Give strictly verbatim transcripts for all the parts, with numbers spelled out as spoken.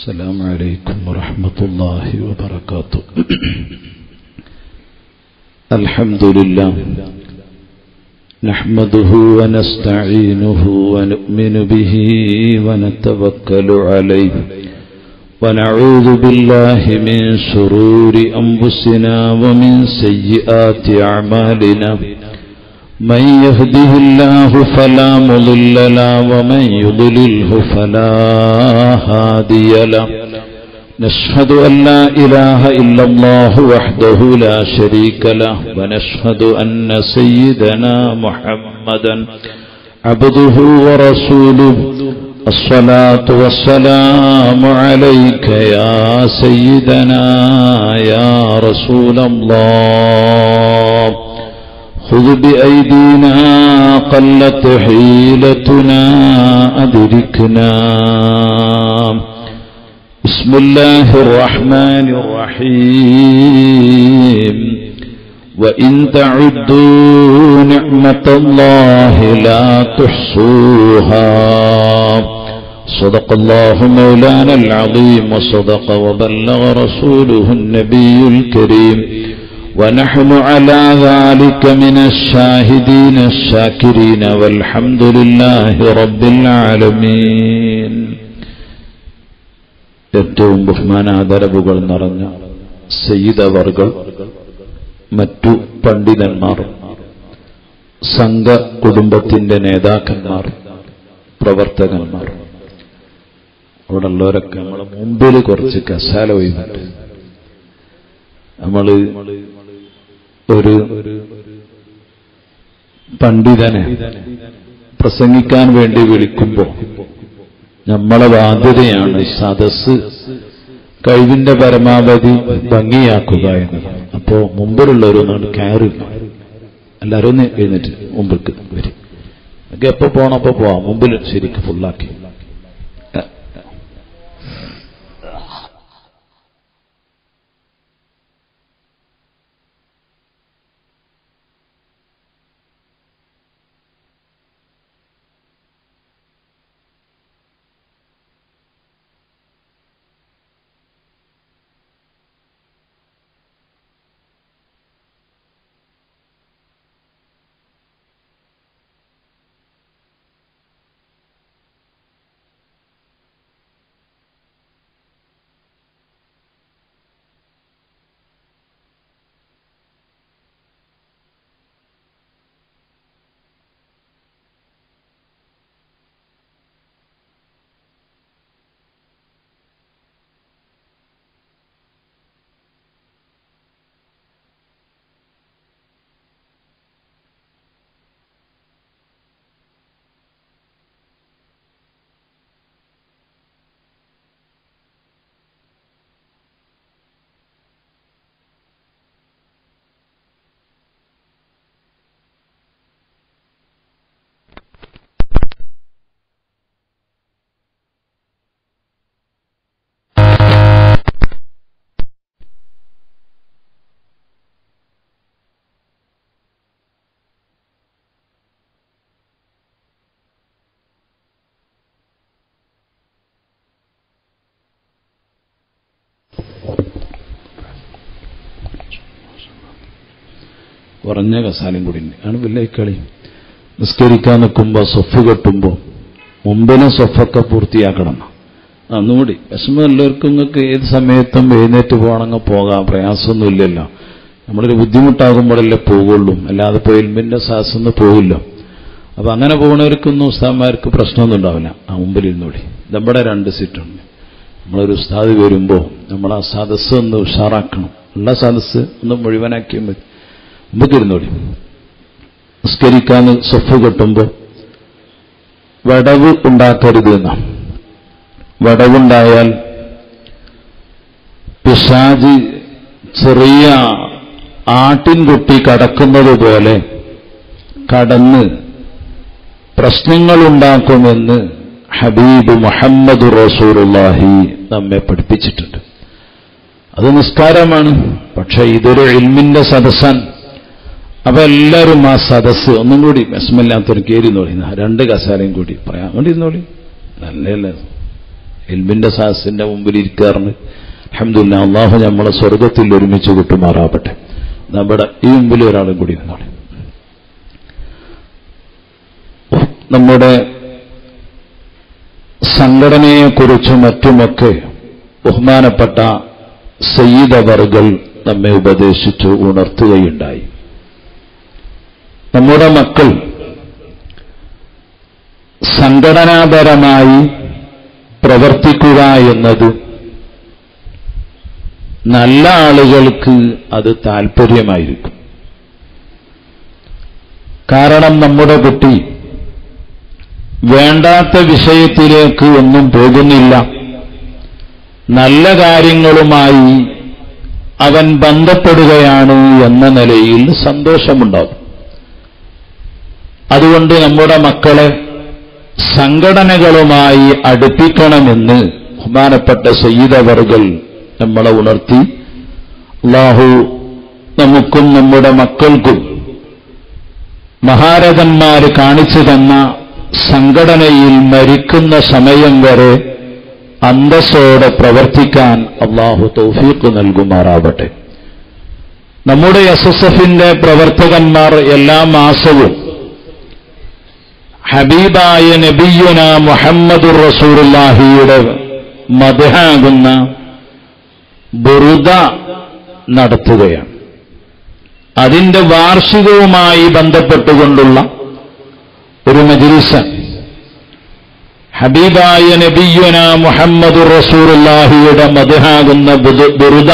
السلام عليكم ورحمة الله وبركاته. الحمد لله نحمده ونستعينه ونؤمن به ونتوكل عليه ونعوذ بالله من شرور أنفسنا ومن سيئات أعمالنا. من يهده الله فلا مضل له ومن يضلله فلا هادي له. نشهد أن لا إله إلا الله وحده لا شريك له ونشهد أن سيدنا محمدا عبده ورسوله. الصلاة والسلام عليك يا سيدنا يا رسول الله. خذ بأيدينا قلت حيلتنا أدركنا. بسم الله الرحمن الرحيم. وإن تعدوا نعمة الله لا تحصوها. صدق الله مولانا العظيم وصدق وبلغ رسوله النبي الكريم ونحن على ذلك من الشاهدين الشاكرين والحمد لله رب العالمين. ഏറ്റവും ബഹുമാനാദരവുകൾ നിറഞ്ഞ സയ്യിദവർകൾ, മറ്റു പണ്ഡിതന്മാർ, സംഘ കുടുംബത്തിന്റെ നേതാക്കന്മാർ, പ്രവർത്തകന്മാർ, അവിടെ ഉള്ളവരൊക്കെ നമ്മളെ മുമ്പിൽ കുറച്ച് കസാല ഒഴിവുണ്ട്. നമ്മള് ഒരു പണ്ഡിതനെ പ്രസംഗിക്കാൻ വേണ്ടി വിളിക്കുമ്പോൾ നമ്മളെ ബാധ്യതയാണ് സദസ്സ് കഴിവിന്റെ പരമാവധി ഭംഗിയാക്കുക എന്നത്. അപ്പോ മുമ്പിലുള്ളവരൊന്നാണ് കയറില്ല, എല്ലാവരും ഒന്ന് എഴുന്നേറ്റ് മുമ്പിലേക്ക് വരും. ഒക്കെ എപ്പോ പോകണം അപ്പൊ പോവാം, മുമ്പിൽ ശരിക്കും ഫുള്ളാക്കി. കുറഞ്ഞ കസാലയും കൂടി ഉണ്ട്. ആണ് വലിയ കളി. നിസ്കരിക്കാൻ നിൽക്കുമ്പോൾ സൊഫ് കെട്ടുമ്പോൾ മുമ്പിനെ സൊഫൊക്കെ പൂർത്തിയാക്കണം. അന്നുകൂടി വിഷമം എല്ലാവർക്കും നിങ്ങൾക്ക് ഏത് സമയത്തും എഴുന്നേറ്റ് പോകണമെങ്കിൽ പോകാം, പ്രയാസമൊന്നുമില്ലല്ലോ. നമ്മളൊരു ബുദ്ധിമുട്ടാകുമ്പോഴല്ലേ പോകുള്ളൂ, അല്ലാതെ ഇപ്പോൾ ഇൽമിന്റെ സാസൊന്നും പോകില്ല. അപ്പൊ അങ്ങനെ പോകുന്നവർക്കൊന്നും ഉസ്താദ്മാർക്ക് പ്രശ്നമൊന്നും ഉണ്ടാവില്ല. ആ മുമ്പിൽ ഇരുന്നോടി. നമ്മുടെ രണ്ട് സീറ്റുണ്ട്. നമ്മളൊരു ഉസ്താദ് വരുമ്പോൾ നമ്മൾ ആ സദസ്സ് ഒന്ന് ഉഷാറാക്കണം. ഉള്ള സദസ്സ് ഒന്ന് മുഴുവനാക്കിയാൽ മതി. മുമ്പിരുന്നോടി. നിസ്കരിക്കാൻ സൊഫ് കെട്ടുമ്പോൾ വടവ് ഉണ്ടാക്കരുത് എന്നാണ്. വടവുണ്ടായാൽ പിശാച് ചെറിയ ആട്ടിൻകുട്ടി കടക്കുന്നത് പോലെ കടന്ന് പ്രശ്നങ്ങളുണ്ടാക്കുമെന്ന് ഹബീബ് മുഹമ്മദ് റസൂലുള്ളാഹി നമ്മെ പഠിപ്പിച്ചിട്ടുണ്ട്. അത് നിസ്കാരമാണ്. പക്ഷെ ഇതൊരു ഇൽമിന്റെ സദസ്സാൻ. അപ്പൊ എല്ലാവരും ആ സദസ്സ് ഒന്നും കൂടി വിഷമില്ലാത്തൊരു കയറി നോളി, രണ്ട് കസാലയും കൂടി പറയാം. വേണ്ടി ഇരുന്നോളി. നല്ലല്ലേ ഇൽമിന്റെ സാഹസിന്റെ മുമ്പിൽ ഇരിക്കാറുണ്ട്. അൽഹംദുലില്ലാഹ് അല്ലാഹു നമ്മളെ സ്വർഗ്ഗത്തിൽ ഒരുമിച്ച് കൂട്ടുമാറാവട്ടെ. നമ്മുടെ ഈ മുമ്പിൽ ഒരാളും കൂടി നിന്നോളെ. നമ്മുടെ സംഘടനയെക്കുറിച്ചും മറ്റുമൊക്കെ ബഹുമാനപ്പെട്ട സയ്യിദ് അവർകൾ നമ്മെ ഉപദേശിച്ചു ഉണർത്തുകയുണ്ടായി. നമ്മുടെ മക്കൾ സംഘടനാപരമായി പ്രവർത്തിക്കുക എന്നത് നല്ല ആളുകൾക്ക് അത് താൽപ്പര്യമായിരിക്കും. കാരണം നമ്മുടെ കുട്ടി വേണ്ടാത്ത വിഷയത്തിലേക്ക് ഒന്നും പോകുന്നില്ല, നല്ല കാര്യങ്ങളുമായി അവൻ ബന്ധപ്പെടുകയാണ് എന്ന നിലയിൽ സന്തോഷമുണ്ടാകും. അതുകൊണ്ട് നമ്മുടെ മക്കളെ സംഘടനകളുമായി അടുപ്പിക്കണമെന്ന് ബഹുമാനപ്പെട്ട സയ്യിദ് അവർകൾ നമ്മളെ ഉണർത്തി. അല്ലാഹു നമുക്കും നമ്മുടെ മക്കൾക്കും മഹാരഥന്മാർ കാണിച്ചു തന്ന സംഘടനയിൽ മരിക്കുന്ന സമയം വരെ അന്തസ്സോടെ പ്രവർത്തിക്കാൻ അല്ലാഹു തൗഫീഖ് നൽകുമാറാവട്ടെ. നമ്മുടെ എസ് എസ് എഫിന്റെ പ്രവർത്തകന്മാർ എല്ലാ മാസവും ഹബീബായ നബിയുന മുഹമ്മദുർ റസൂലുള്ളാഹിയുടെ മദ്ഹാകുന്ന ബുറുദ നടത്തുകയാണ്. അതിന്റെ വാർഷികവുമായി ബന്ധപ്പെട്ടുകൊണ്ടുള്ള ഒരു മജ്‌ലിസ് ഹബീബായ നബിയുന മുഹമ്മദുർ റസൂലുള്ളാഹിയുടെ മദ്ഹാകുന്ന ബുറുദ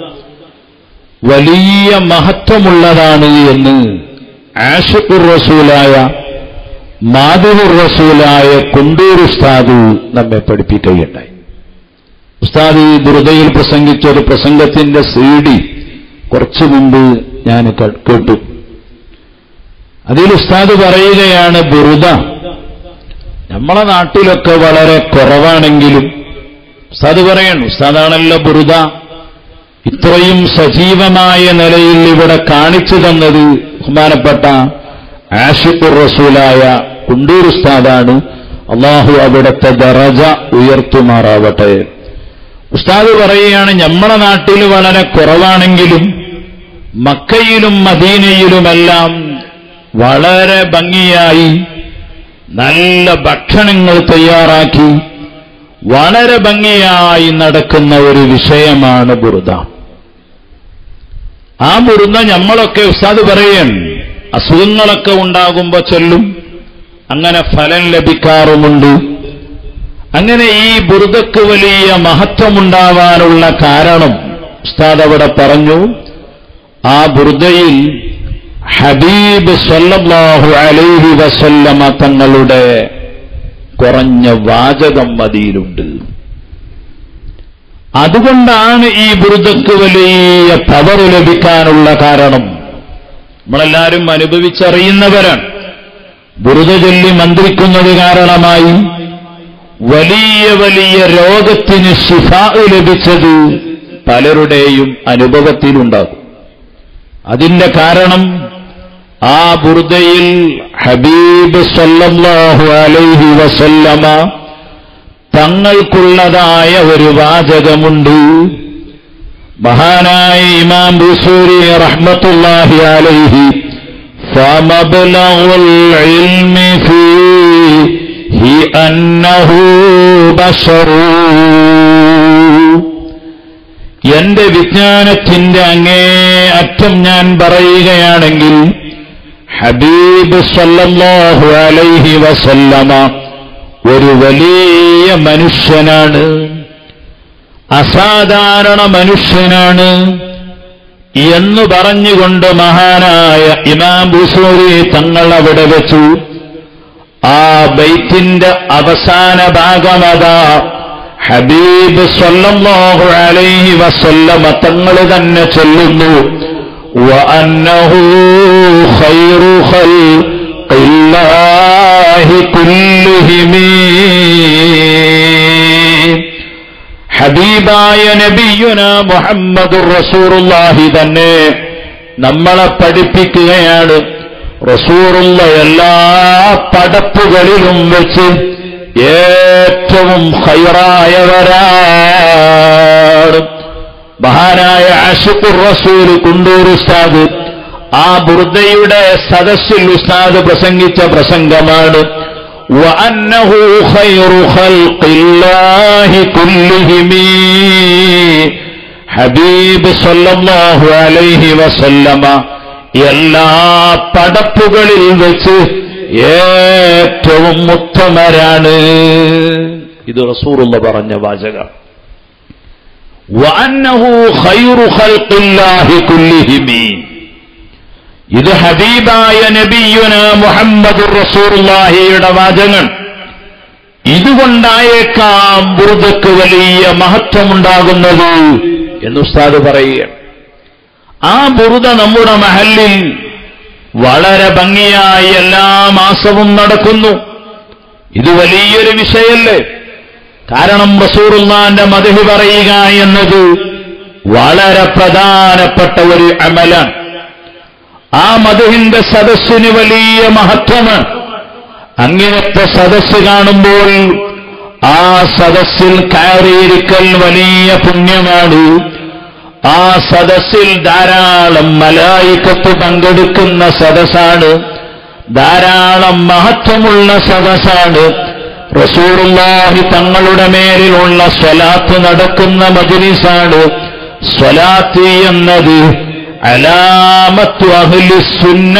വലിയ മഹത്വമുള്ളതാണ് എന്ന് ആശിഖുർ റസൂലായ മാദിഹുർ റസൂലായ കുണ്ടൂർ ഉസ്താദ് നമ്മെ പഠിപ്പിക്കുകയുണ്ടായി. ഉസ്താദ് ഈ ബുറുദയിൽ പ്രസംഗിച്ച ഒരു പ്രസംഗത്തിന്റെ സി ഡി കുറച്ചു മുമ്പ് ഞാൻ കേട്ടു. അതിൽ ഉസ്താദ് പറയുകയാണ്, ബുറുദ നമ്മളെ നാട്ടിലൊക്കെ വളരെ കുറവാണെങ്കിലും ഉസ്താദ് പറയണം, ഉസ്താദാണല്ലോ ബുറുദ ഇത്രയും സജീവമായ നിലയിൽ ഇവിടെ കാണിച്ചു തന്നത് ബഹുമാനപ്പെട്ട ആശിഖുർ റസൂലായ കുണ്ടൂർ ഉസ്താദാണ്. അല്ലാഹു അവിടുത്തെ ദറജ ഉയർത്തുമാറാവട്ടെ. ഉസ്താദ് പറയുകയാണ്, നമ്മളെ നാട്ടിൽ വളരെ കുറവാണെങ്കിലും മക്കയിലും മദീനയിലുമെല്ലാം വളരെ ഭംഗിയായി നല്ല ഭക്ഷണങ്ങൾ തയ്യാറാക്കി വളരെ ഭംഗിയായി നടക്കുന്ന ഒരു വിഷയമാണ് ബുറുദ. ആ ബുറുദ നമ്മളൊക്കെ ഉസ്താദ് പറയാണ് അസുഖങ്ങളൊക്കെ ഉണ്ടാകുമ്പോ ചൊല്ലും, അങ്ങനെ ഫലം ലഭിക്കാറുമുണ്ട്. അങ്ങനെ ഈ ബുറുദക്ക് വലിയ മഹത്വമുണ്ടാവാനുള്ള കാരണം ഉസ്താദ് അവിടെ പറഞ്ഞു. ആ ബുറുദയിൽ ഹബീബ് സല്ലല്ലാഹു അലൈഹി വസല്ലമ തങ്ങളുടെ കുറഞ്ഞ വാചകം മതിയിലുണ്ട്. അതുകൊണ്ടാണ് ഈ ബുറുദക്ക് വലിയ പവർ ലഭിക്കാനുള്ള കാരണം. നമ്മളെല്ലാവരും അനുഭവിച്ചറിയുന്നവരാണ്. ബുറുദ ചൊല്ലി മന്ത്രിക്കുന്നത് കാരണമായി വലിയ വലിയ രോഗത്തിന് ശിഫാ ലഭിച്ചത് പലരുടെയും അനുഭവത്തിലുണ്ടാകും. അതിന്റെ കാരണം ആ ബുറുദയിൽ ഹബീബ് സല്ലല്ലാഹു അലൈഹി വസല്ലമ തങ്ങൾക്കുള്ളതായ ഒരു വാചകമുണ്ട്. മഹാനായ ഇമാം ബുസൂരി റഹ്മത്തുള്ളാഹി അലൈഹി ഫമബ്ലഗുൽ ഇൽമി ഫീഹി അന്നഹു ബശറു, എന്റെ വിജ്ഞാനത്തിന്റെ അങ്ങേ അറ്റം ഞാൻ പറയുകയാണെങ്കിൽ ഹബീബ് സല്ലല്ലാഹു അലൈഹി വസല്ലമ ഒരു വലിയ മനുഷ്യനാണ്, അസാധാരണ മനുഷ്യനാണ് എന്ന് പറഞ്ഞുകൊണ്ട് മഹാനായ ഇമാം ബുസൂരി തങ്ങൾ അവിടെ വെച്ചു. ആ ബൈത്തിന്റെ അവസാന ഭാഗമതാ ഹബീബ് സല്ലല്ലാഹു അലൈഹി വസല്ലമ തങ്ങൾ തന്നെ ചൊല്ലുന്നു, വഅന്നഹു ഖൈറു ഖൽഖില്ലാഹി കുല്ലിഹിം. ഹബീബായ നബിയുന മുഹമ്മദുർ റസൂലുള്ളാഹി തന്നെ നമ്മളെ പഠിപ്പിക്കുകയാണ്, റസൂലുള്ള എല്ലാ പടപ്പുകളിലും വെച്ച് ഏറ്റവും ഖൈറായവരാണ്. മഹാനായ ആശിഖുർ റസൂൽ കുണ്ടൂർ ഉസ്താദ് ആ ബുർദയുടെ സദസ്സിൽ ഉസ്താദ് പ്രസംഗിച്ച പ്രസംഗമാണ് വഅന്നഹു ഖൈറു ഖൽഖില്ലാഹി കുല്ലിഹിം. ഹബീബ് സല്ലല്ലാഹു അലൈഹി വസല്ലമ എല്ലാ പടപ്പുകളിൽ വെച്ച് ഏറ്റവും ഉത്തമരാണ്. ഇത് റസൂലുള്ള പറഞ്ഞ വാചകം. വഅന്നഹു ഖൈറു ഖൽഖില്ലാഹി കുല്ലിഹിം. ഇത് ഹബീബായ നബിയുന മുഹമ്മദുർ റസൂലുള്ളാഹിയുടെ വാചകം. ഇതുകൊണ്ടായേക്കാം ബുർദക്ക് വലിയ മഹത്വമുണ്ടാകുന്നത് എന്ന് ഉസ്താദ് പറയുക. ആ ബുർദ നമ്മുടെ മഹല്ലിൽ വളരെ ഭംഗിയായി എല്ലാ മാസവും നടക്കുന്നു. ഇത് വലിയൊരു വിഷയല്ലേ? കാരണം റസൂലുള്ളാഹിന്റെ മദ്ഹ് പറയുക എന്നത് വളരെ പ്രധാനപ്പെട്ട ഒരു അമലാണ്. ആ മദ്ഹിന്റെ സദസ്സിന് വലിയ മഹത്വമാണ്. അങ്ങനത്തെ സദസ്സ് കാണുമ്പോൾ ആ സദസ്സിൽ കയറിയിരിക്കൽ വലിയ പുണ്യമാണ്. ആ സദസ്സിൽ ധാരാളം മലായികത്ത് പങ്കെടുക്കുന്ന സദസ്സാണ്. ധാരാളം മഹത്വമുള്ള സദസ്സാണ്. റസൂലുള്ളാഹി തങ്ങളുടെ മേലിലുള്ള സ്വലാത്ത് നടക്കുന്ന മജ്ലിസാണ്. സ്വലാത്ത് എന്നത് അലാമത്തു അഹ്ലി സുന്ന,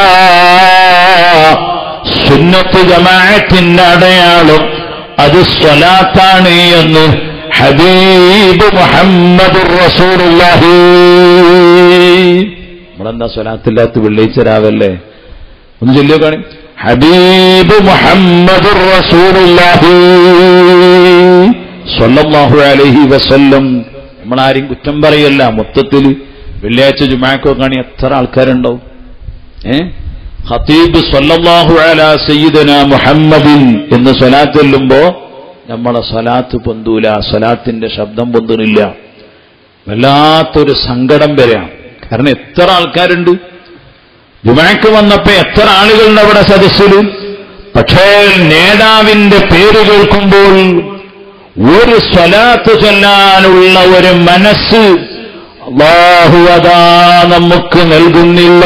സുന്നത്ത് ജമാഅത്തിന്റെ അടയാളം അത് സ്വലാത്താണ് എന്ന് ഹബീബ് മുഹമ്മദുർ റസൂലുള്ളാഹി. നമ്മളെന്താ സ്വലാത്തില്ലാത്ത വെള്ളിയാഴ്ച രാവല്ലേ? ഒന്ന് ചൊല്ലിയോ കാണി. ഹബീബ് മുഹമ്മദുർ റസൂലുള്ളാഹി സ്വല്ലല്ലാഹു അലൈഹി വസല്ലം. നമ്മളാരും കുറ്റം പറയല്ല. മൊത്തത്തിൽ വെള്ളിയാഴ്ച ജുമാക്കോ കാണി എത്ര ആൾക്കാരുണ്ടാവും? ഏ ഖതീബ് സ്വല്ലല്ലാഹു അലാ സയ്യിദനാ മുഹമ്മദിൻ എന്ന് സ്വലാത്ത് ചൊല്ലുമ്പോ നമ്മളെ സ്വലാത്ത് പൊന്തൂല, സ്വലാത്തിന്റെ ശബ്ദം പൊന്തുന്നില്ല. വല്ലാത്തൊരു സങ്കടം വരെയാണ്. കാരണം എത്ര ആൾക്കാരുണ്ട്. ജുമാക്ക് വന്നപ്പോ എത്ര ആളുകളുണ്ട് അവിടെ സദസ്സിൽ. പക്ഷേ നേതാവിന്റെ പേര് കേൾക്കുമ്പോൾ ഒരു സ്വലാത്ത് ചൊല്ലാനുള്ള ഒരു മനസ്സ് അല്ലാഹു അതാ നമുക്ക് നൽകുന്നില്ല.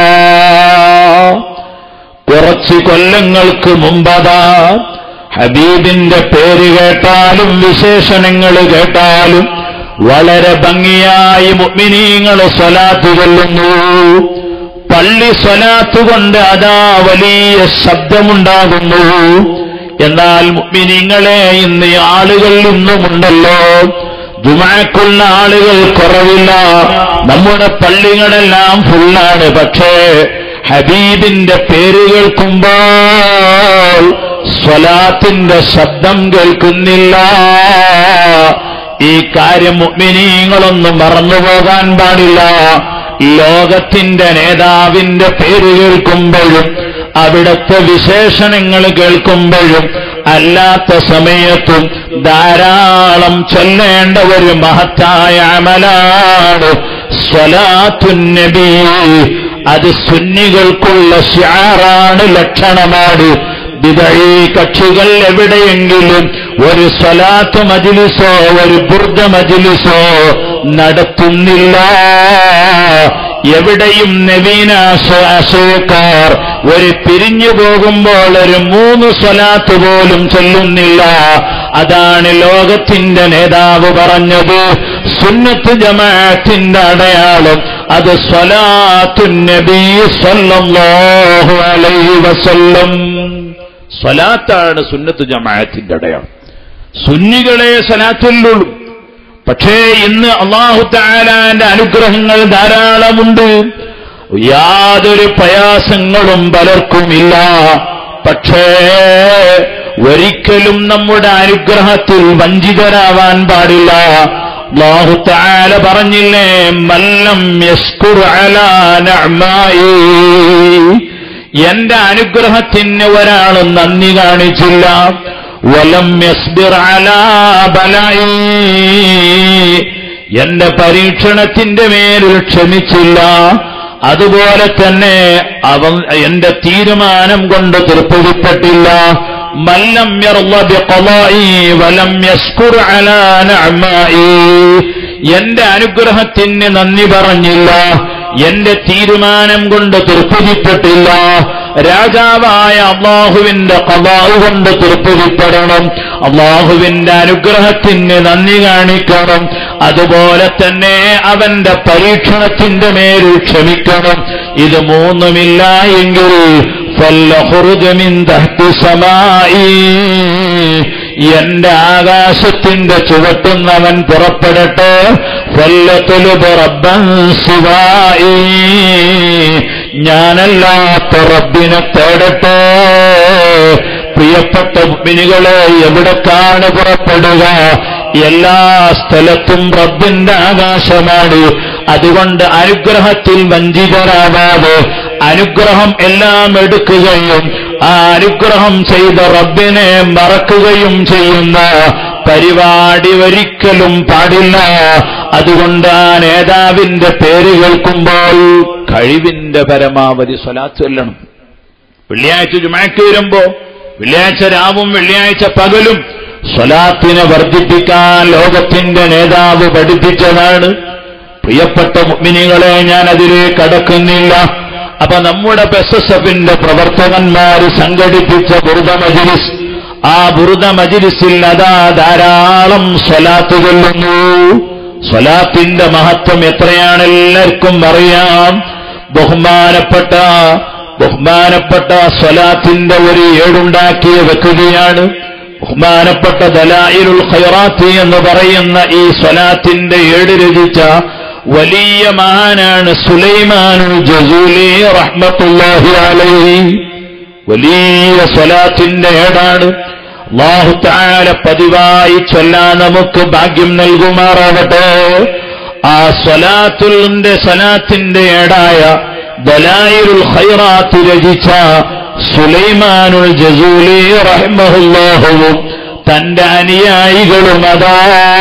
കുറച്ച് കൊല്ലങ്ങൾക്ക് മുമ്പതാ ഹബീബിന്റെ പേര് കേട്ടാലും വിശേഷണങ്ങൾ കേട്ടാലും വളരെ ഭംഗിയായി മുഅ്മിനീങ്ങൾ സ്വലാത്ത് ചൊല്ലുന്നു. പള്ളി സ്വലാത്ത് കൊണ്ട് അതാ വലിയ ശബ്ദമുണ്ടാകുന്നു. എന്നാൽ മുഅ്മിനീങ്ങളെ ഇന്ന് ആളുകൾ ഇന്നുമുണ്ടല്ലോ, ജുമാക്കുള്ള ആളുകൾ കുറവില്ല. നമ്മുടെ പള്ളികളെല്ലാം ഫുള്ളാണ്. പക്ഷേ ഹബീബിന്റെ പേര് കേൾക്കുമ്പോൾ സ്വലാത്തിന്റെ ശബ്ദം കേൾക്കുന്നില്ല. ഈ കാര്യം മുഅ്മിനീങ്ങളൊന്നും മറന്നുപോകാൻ പാടില്ല. ലോകത്തിന്റെ നേതാവിന്റെ പേര് കേൾക്കുമ്പോഴും അവിടുത്തെ വിശേഷണങ്ങൾ കേൾക്കുമ്പോഴും അല്ലാത്ത സമയത്തും ധാരാളം ചൊല്ലേണ്ട ഒരു മഹത്തായ അമലാണ് സ്വലാത്തുൻ നബി. അത് സുന്നികൾക്കുള്ള ശിആറാണ്, ലക്ഷണമാണ്. ബിദഈ കക്ഷികൾ എവിടെയെങ്കിലും ഒരു സ്വലാത്ത് മജ്ലിസോ ഒരു ബുർദ മജ്ലിസോ നടത്തുന്നില്ല. എവിടെയും നവീന ആശയക്കാർ ഒരു പിരിഞ്ഞു പോകുമ്പോൾ ഒരു മൂന്ന് സ്വലാത്ത് പോലും ചൊല്ലുന്നില്ല. അതാണ് ലോകത്തിന്റെ നേതാവ് പറഞ്ഞത്. സുന്നത്ത് ജമാഅത്തിന്റെ അടയാളം അത് സ്വലാത്തുൻ നബി സ്വല്ലല്ലാഹു അലൈഹി വസല്ലം. സ്വലാത്താണ് സുന്നത്ത് ജമാഅത്തിന്റെ അടയാളം. സുന്നികളെ സ്വലാത്തുള്ളൂ. പക്ഷേ ഇന്ന് അല്ലാഹു തആലാന്റെ അനുഗ്രഹങ്ങൾ ധാരാളമുണ്ട്. യാതൊരു പ്രയാസങ്ങളും പലർക്കുമില്ല. പക്ഷേ ഒരിക്കലും നമ്മുടെ അനുഗ്രഹത്തിൽ വഞ്ചിതരാവാൻ പാടില്ല. അല്ലാഹു തആല പറഞ്ഞില്ലേ, മല്ലം യസ്കുർ അലാ നഅമായി. എന്റെ അനുഗ്രഹത്തിന് ഒരാളും നന്ദി കാണിച്ചില്ല. വലം യസ്ബിർ അലാ ബലായി. എന്റെ പരീക്ഷണത്തിന്റെ മേലിൽ ക്ഷമിച്ചില്ല. അതുപോലെ തന്നെ അവൻ എന്റെ തീരുമാനം കൊണ്ട് തൃപ്തിപ്പെട്ടില്ല. മൻ ലം യർള ബിഖളാഇ വലം യസ്കുർ അലാ നഅമായി. എന്റെ അനുഗ്രഹത്തിന് നന്ദി പറഞ്ഞില്ല, എന്റെ തീരുമാനം കൊണ്ട് തൃപ്തിപ്പെട്ടില്ല. രാജാവായ അള്ളാഹുവിന്റെ ഖദാഉ കൊണ്ട് തൃപ്തിപ്പെടണം, അള്ളാഹുവിന്റെ അനുഗ്രഹത്തിന് നന്ദി കാണിക്കണം. അതുപോലെ തന്നെ അവന്റെ പരീക്ഷണത്തിന്റെ മേൽ ക്ഷമിക്കണം. ഇത് മൂന്നുമില്ല എങ്കിൽ ഫൽഖുർജ് മിൻ തഹ്തി സമായി, എന്റെ ആകാശത്തിന്റെ ചുവട്ടുന്നവൻ പുറപ്പെടട്ടെ. ഫല്ലത്ലുബ് റബ്ബൻ സിവായി, ഞാനല്ലാത്ത റബ്ബിനെ തേടട്ടെ. പ്രിയപ്പെട്ട മുഅ്മിനീകളെ, എവിടേക്കാണ് പുറപ്പെടുക? എല്ലാ സ്ഥലത്തും റബ്ബിന്റെ ആകാശമാണ്. അതുകൊണ്ട് അനുഗ്രഹത്തിൽ വഞ്ചിതരാവാതെ അനുഗ്രഹം എല്ലാം എടുക്കുകയും ആ അനുഗ്രഹം ചെയ്ത റബ്ബിനെ മറക്കുകയും ചെയ്യുന്ന പരിപാടി ഒരിക്കലും പാടില്ല. അതുകൊണ്ട് ആ നേതാവിന്റെ പേര് കേൾക്കുമ്പോൾ കഴിവിന്റെ പരമാവധി സ്വലാത്ത് ചൊല്ലണം. വെള്ളിയാഴ്ച ജുമുഅക്ക് വരുമ്പോ വെള്ളിയാഴ്ച രാവും വെള്ളിയാഴ്ച പകലും സ്വലാത്തിനെ വർദ്ധിപ്പിക്കാൻ ലോകത്തിന്റെ നേതാവ് പഠിപ്പിച്ചതാണ്. പ്രിയപ്പെട്ട മുഅ്മിനീകളെ, ഞാൻ അതിലേക്ക് കടക്കുന്നില്ല. അപ്പൊ നമ്മുടെ എസ് എസ് എഫിന്റെ പ്രവർത്തകന്മാർ സംഘടിപ്പിച്ച ബുർദ മജ്ലിസ്, ആ ബുർദ മജ്ലിസിൽ അതാ ധാരാളം സ്വലാത്ത് ചൊല്ലുന്നു. സ്വലാത്തിന്റെ മഹത്വം എത്രയാണ് എല്ലാവർക്കും അറിയാം. ബഹുമാനപ്പെട്ട ബഹുമാനപ്പെട്ട സ്വലാത്തിന്റെ ഒരു ഏടുണ്ടാക്കിയ വ്യക്തിയാണ് ബഹുമാനപ്പെട്ട ദലായിലുൽ ഖൈറാത്തി എന്ന് പറയുന്ന ഈ സ്വലാത്തിന്റെ ഏട് രചിച്ച വലിയ മഹാനാണ് സുലൈമാനുൽ ജസൂലി റഹ്മത്തുള്ളാഹി അലൈഹി. വലിയ സ്വലാത്തിന്റെ ഏടാണ്. അല്ലാഹു തആല പതിവായി ചൊല്ലാൻ നമുക്ക് ഭാഗ്യം നൽകുമാറാവട്ടെ. ആ സ്വലാത്തുന്റെ സ്വലാത്തിന്റെ ഏടായ ദലായിലുൽ ഖൈറാത്ത് രചിച്ച സുലൈമാനുൽ ജസൂലി റഹിമഹുല്ലാഹു തന്റെ അനുയായികളും അതാ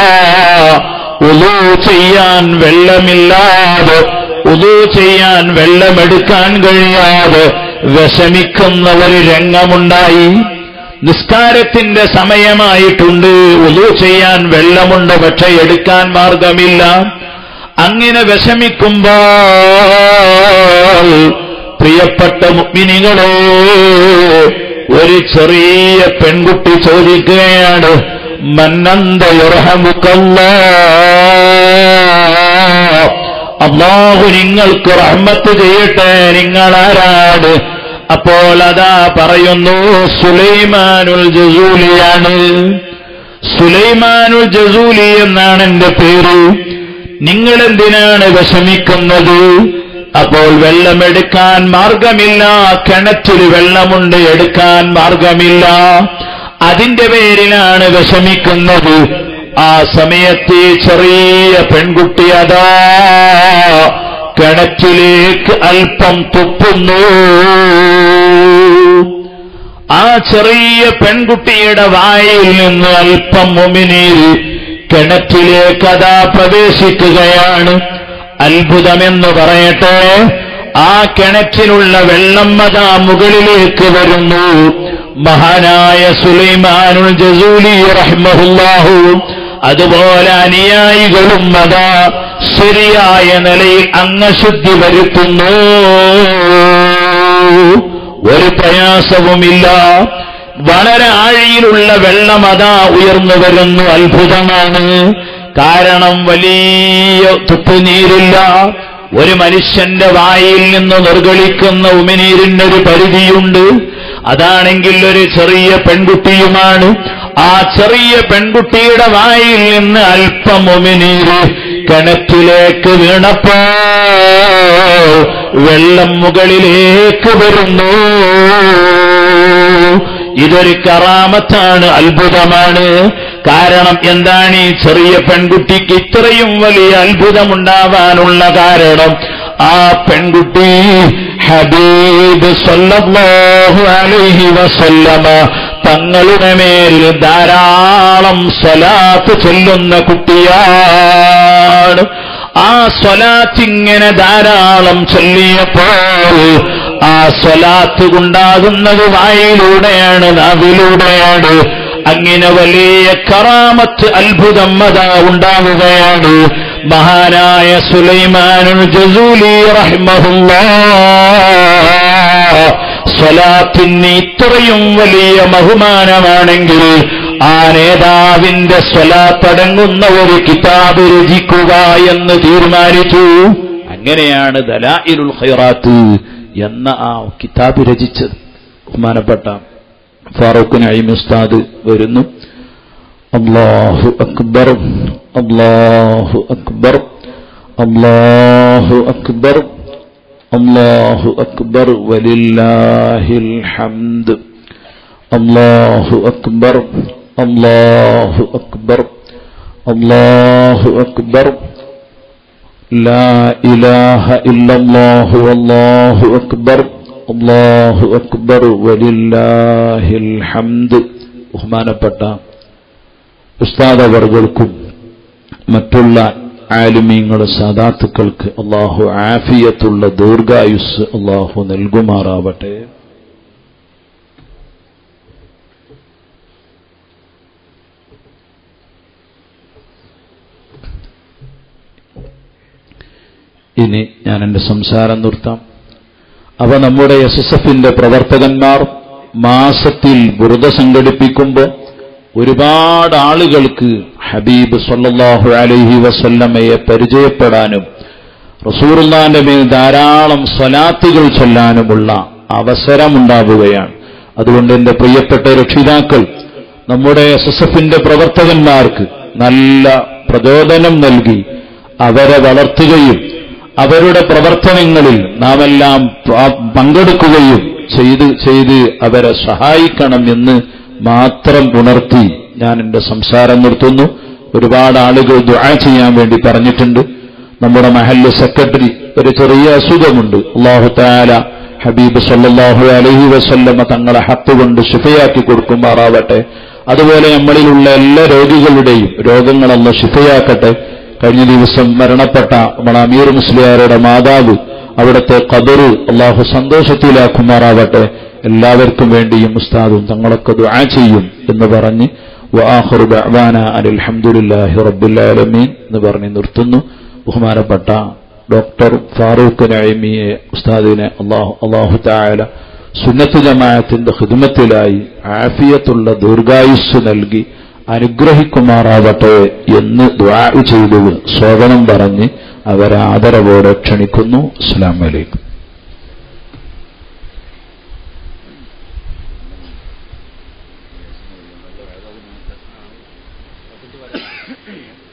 ഉളൂ ചെയ്യാൻ വെള്ളമില്ലാതെ, ഉളൂ ചെയ്യാൻ വെള്ളമെടുക്കാൻ കഴിയാതെ വിഷമിക്കുന്ന ഒരു രംഗമുണ്ടായി. നിസ്കാരത്തിന്റെ സമയമായിട്ടുണ്ട്, ഉളൂ ചെയ്യാൻ വെള്ളമുണ്ട്, പക്ഷെ എടുക്കാൻ മാർഗമില്ല. അങ്ങനെ വിഷമിക്കുമ്പോൾ പ്രിയപ്പെട്ട മുഅ്മിനീകളെ, ഒരു ചെറിയ പെൺകുട്ടി ചോദിക്കുകയാണ്, മന്നന്ത യർഹമുക്കല്ലാഹ്, അല്ലാഹു നിങ്ങൾക്ക് റഹ്മത്ത് ചെയ്യട്ടെ, നിങ്ങളാരാണ്? അപ്പോൾ അതാ പറയുന്നു, സുലൈമാനുൽ ജസൂലിയാണ്. സുലൈമാനുൽ ജസൂലി എന്നാണ് എന്റെ പേര്. നിങ്ങളെന്തിനാണ് വിഷമിക്കുന്നത്? അപ്പോൾ വെള്ളമെടുക്കാൻ മാർഗമില്ല, കിണറ്റിൽ വെള്ളമുണ്ട്, എടുക്കാൻ മാർഗമില്ല, അതിന്റെ പേരിലാണ് വിഷമിക്കുന്നത്. ആ സമയത്ത് ചെറിയ പെൺകുട്ടി അതാ കിണറ്റിലേക്ക് അല്പം തുപ്പുന്നു. ആ ചെറിയ പെൺകുട്ടിയുടെ വായിൽ നിന്ന് അല്പം ഉമിനീര് കിണറ്റിലേക്ക് അതാ പ്രവേശിക്കുകയാണ്. അത്ഭുതമെന്ന് പറയട്ടെ, ആ കിണറ്റിലുള്ള വെള്ളം അതാ മുകളിലേക്ക് വരുന്നു. മഹാനായ സുലൈമാനുൽ ജസൂലി റഹ്മഹുല്ലാഹു അതുപോലെ അനുയായികളും അതാ ശരിയായ നിലയിൽ അംഗശുദ്ധി വരുത്തുന്നു. ഒരു പ്രയാസവുമില്ല. വളരെ ആഴിയിലുള്ള വെള്ളം അതാ ഉയർന്നു വരുന്നു. അത്ഭുതമാണ്. കാരണം വലിയ തുപ്പുനീരില്ല. ഒരു മനുഷ്യന്റെ വായിൽ നിന്ന് നിർഗളിക്കുന്ന ഉമിനീരിന് ഒരു പരിധിയുണ്ട്. അതാണെങ്കിൽ ഒരു ചെറിയ പെൺകുട്ടിയുമാണ്. ആ ചെറിയ പെൺകുട്ടിയുടെ വായിൽ നിന്ന് അല്പം ഉമിനീര് കിണറ്റിലേക്ക് വീണപ്പോ വെള്ളം മുകളിലേക്ക് വരുന്നു. ഇതൊരു കറാമത്താണ്, അത്ഭുതമാണ്. കാരണം എന്താണ് ഈ ചെറിയ പെൺകുട്ടിക്ക് ഇത്രയും വലിയ അത്ഭുതമുണ്ടാവാനുള്ള കാരണം? ആ പെൺകുട്ടി ഹബീബ് സ്വല്ലല്ലാഹു അലൈഹി വസല്ലമ തങ്ങളുടെ മേലിൽ ധാരാളം സ്വലാത്ത് ചൊല്ലുന്ന കുട്ടിയാണ്. ആ സ്വലാത്ത് ഇങ്ങനെ ധാരാളം ചൊല്ലിയപ്പോൾ ആ സ്വലാത്ത് ഉണ്ടാകുന്നത് വായിലൂടെയാണ്, നാവിലൂടെയാണ്. അങ്ങനെ വലിയ കറാമത്ത്, അത്ഭുതം അതാ ഉണ്ടാവുകയാണ്. മഹാനായ സുലൈമാനുൽ ജസൂലി റഹിമഹുല്ലാഹ് സ്വലാത്തിന് ഇത്രയും വലിയ ബഹുമാനമാണെങ്കിൽ ആ നേതാവിന്റെ സ്വലാത്തടങ്ങുന്ന ഒരു കിതാബ് രചിക്കുക എന്ന് തീരുമാനിച്ചു. അങ്ങനെയാണ് ദലായിലുൽ ഖൈറാത്ത് എന്ന ആ കിതാബ് രചിച്ചത്. ബഹുമാനപ്പെട്ട ഫാറൂഖ് നഈം ഉസ്താദ് വരുന്നു. അല്ലാഹു അക്ബർ, അല്ലാഹു അക്ബർ, അല്ലാഹു അക്ബർ, അല്ലാഹു അക്ബർ വലില്ലാഹിൽ ഹംദ്. അല്ലാഹു അക്ബർ, അല്ലാഹു അക്ബർ, അല്ലാഹു അക്ബർ, ലാ ഇലാഹ ഇല്ലല്ലാഹു വല്ലാഹു അക്ബർ, അല്ലാഹു അക്ബർ വലില്ലാഹിൽ ഹംദ്. ബഹുമാനപ്പെട്ട ഉസ്താദ് അവർകൾക്കും മറ്റുള്ള ആലിമീങ്ങൾ സാദാത്തുക്കൾക്ക് അല്ലാഹു ആഫിയത്തുള്ള ദീർഘായുസ് അല്ലാഹു നൽകുമാറാവട്ടെ. ഇനി ഞാൻ എൻ്റെ സംസാരം നിർത്താം. അവ നമ്മുടെ എസ് എസ് എഫിന്റെ പ്രവർത്തകന്മാർ മാസത്തിൽ ബുർദ സംഘടിപ്പിക്കുമ്പോൾ ഒരുപാട് ആളുകൾക്ക് ഹബീബ് സല്ലല്ലാഹു അലൈഹി വസല്ലമയെ പരിചയപ്പെടാനും റസൂലുള്ളാഹിന്റെ മേൽ ധാരാളം സ്വലാത്തുകൾ ചൊല്ലാനുമുള്ള അവസരമുണ്ടാവുകയാണ്. അതുകൊണ്ട് എൻ്റെ പ്രിയപ്പെട്ട രക്ഷിതാക്കൾ നമ്മുടെ എസ് എസ് എഫിന്റെ പ്രവർത്തകന്മാർക്ക് നല്ല പ്രചോദനം നൽകി അവരെ വളർത്തുകയും അവരുടെ പ്രവർത്തനങ്ങളിൽ നാമെല്ലാം പങ്കെടുക്കുകയും ചെയ്ത് ചെയ്ത് അവരെ സഹായിക്കണം എന്ന് മാത്രം ഉണർത്തി ഞാൻ എൻ്റെ സംസാരം നിർത്തുന്നു. ഒരുപാട് ആളുകൾ ദുആ ചെയ്യാൻ വേണ്ടി പറഞ്ഞിട്ടുണ്ട്. നമ്മുടെ മഹല്ല് സെക്രട്ടറി ഒരു ചെറിയ അസുഖമുണ്ട്. അല്ലാഹു തആല ഹബീബ് സല്ലല്ലാഹു അലൈഹി വസല്ലമ തങ്ങളെ ഹത്ത് കൊണ്ട് ശിഫയാക്കി കൊടുക്കുമാറാവട്ടെ. അതുപോലെ നമ്മളിലുള്ള എല്ലാ രോഗികളുടെയും രോഗങ്ങൾ അല്ലാഹു ശിഫയാക്കട്ടെ. കഴിഞ്ഞ ദിവസം മരണപ്പെട്ട നമ്മുടെ അമീർ മുസ്ലിയാരുടെ മാതാവ്, അവിടുത്തെ ഖബർ അല്ലാഹു സന്തോഷത്തിലാക്കുമാറാവട്ടെ. എല്ലാവർക്കും വേണ്ടിയും ഉസ്താദും തങ്ങളൊക്കെ ദുആ ചെയ്യും എന്ന് പറഞ്ഞ് വആഖിറു ദഅവാനാ അൽഹംദുലില്ലാഹി റബ്ബിൽ ആലമീൻ എന്ന് പറഞ്ഞ് നിർത്തുന്നു. ബഹുമാനപ്പെട്ട ഡോക്ടർ ഫാറൂഖ് നഈമിയെ ഉസ്താദിനെ അല്ലാഹു അല്ലാഹു തആല സുന്നത്ത് ജമാഅത്തിന്റെ ഖിദ്മത്തിലായി ആഫിയത്തുള്ള ദീർഘായുസ് നൽകി അനുഗ്രഹിക്കുമാറാവട്ടെ എന്ന് ദുആ ചെയ്തു സ്വാഗതം പറഞ്ഞ് അവരെ ആദരവോടെ ക്ഷണിക്കുന്നു. അസ്സലാമു അലൈക്കും. Thank you.